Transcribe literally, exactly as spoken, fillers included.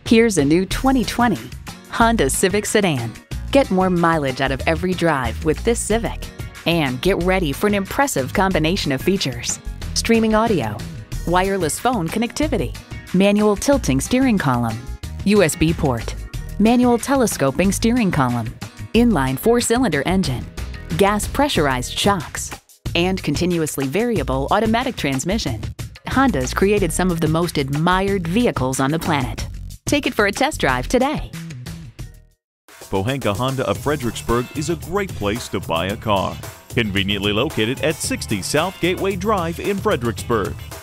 Here's a new twenty twenty Honda Civic sedan. Get more mileage out of every drive with this Civic. And get ready for an impressive combination of features: streaming audio, wireless phone connectivity, manual tilting steering column, U S B port, manual telescoping steering column, inline four-cylinder engine, gas pressurized shocks, and continuously variable automatic transmission. Honda's created some of the most admired vehicles on the planet. Take it for a test drive today. Pohanka Honda of Fredericksburg is a great place to buy a car. Conveniently located at sixty South Gateway Drive in Fredericksburg.